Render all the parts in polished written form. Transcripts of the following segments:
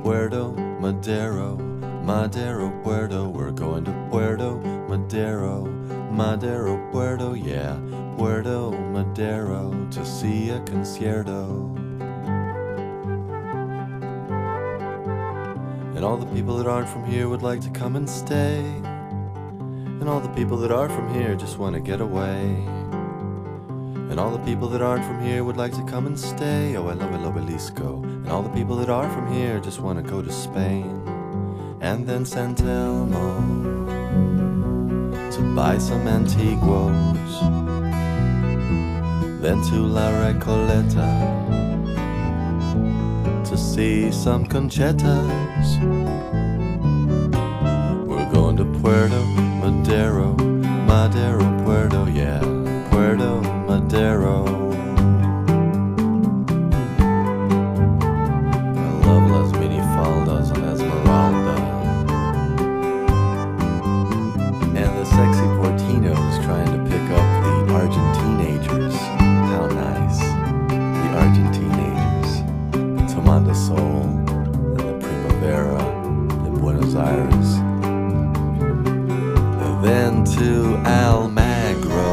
Puerto Madero, Madero, Puerto. We're going to Puerto Madero, Madero, Puerto, yeah, Puerto Madero, to see a concierto. And all the people that aren't from here would like to come and stay, and all the people that are from here just want to get away. And all the people that aren't from here would like to come and stay. Oh, I love El Obelisco. And all the people that are from here just want to go to Spain, and then San Telmo to buy some antiguos, then to La Recoleta to see some conchetas. We're going to Puerto Madero, Madero, Puerto, yeah, Puerto Madero. I love Las Minifaldas and Esmeralda, and the sexy Portinos trying to pick up the Argentinagers. How nice. The Argentinagers. Tomando Sol and the Primavera in Buenos Aires. Then to Almagro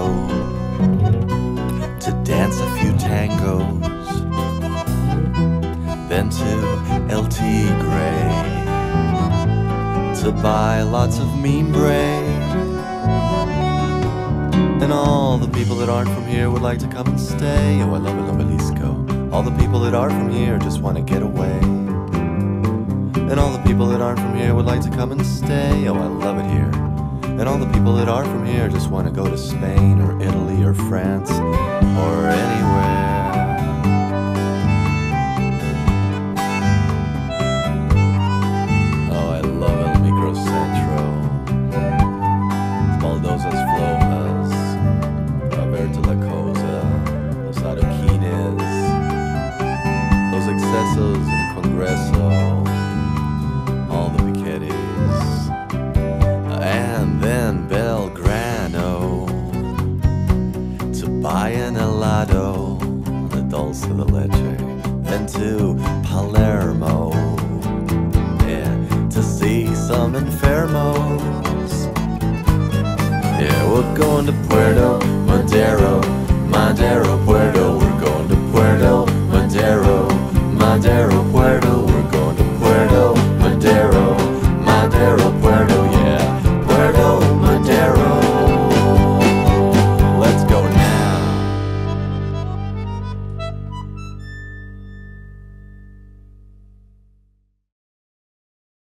to dance a few tangos, then to El Tigre to buy lots of mimbre. And all the people that aren't from here would like to come and stay. Oh, I love El Obelisco. All the people that are from here just want to get away, and all the people that aren't from here would like to come and stay. Oh, I love it here. And all the people that are from here just want to go to Spain or Italy or France or anywhere. Oh, I love El Microcentro, Baldosas Flojas, Alberto La Cosa, Los Adoquines, Los Excesos in Congreso, all the Piquetes, and then Belgrano to buy an helado, the dulce de leche, then to Palermo, yeah, to see some enfermos. Yeah, we're going to Puerto Madero, Madero,